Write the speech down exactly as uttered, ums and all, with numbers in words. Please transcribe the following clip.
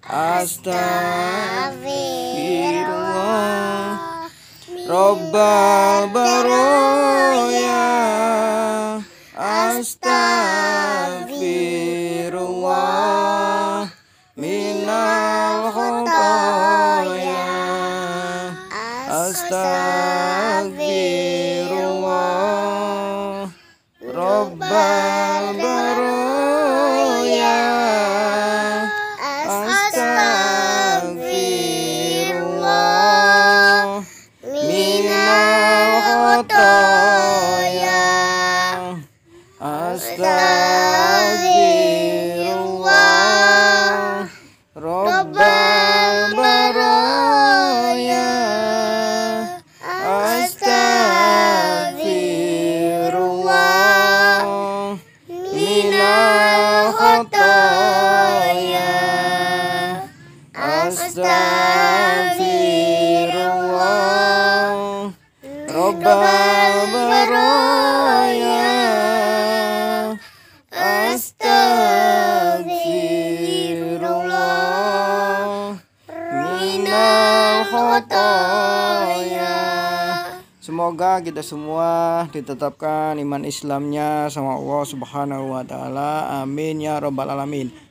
Astagfirullah Rabbal baraya. Astagfirullah minal khotoya. Astagfirullah Rabbal baraya. Astagfirullah minal khotoya. Astagfirullah Rabbal baraya. Astagfirullah minal khotoya. Astagfirullah Rabbal baraya. Astagfirullah minal khotoya. Semoga kita semua ditetapkan iman Islamnya sama Allah Subhanahu wa taala. Amin ya rabbal alamin.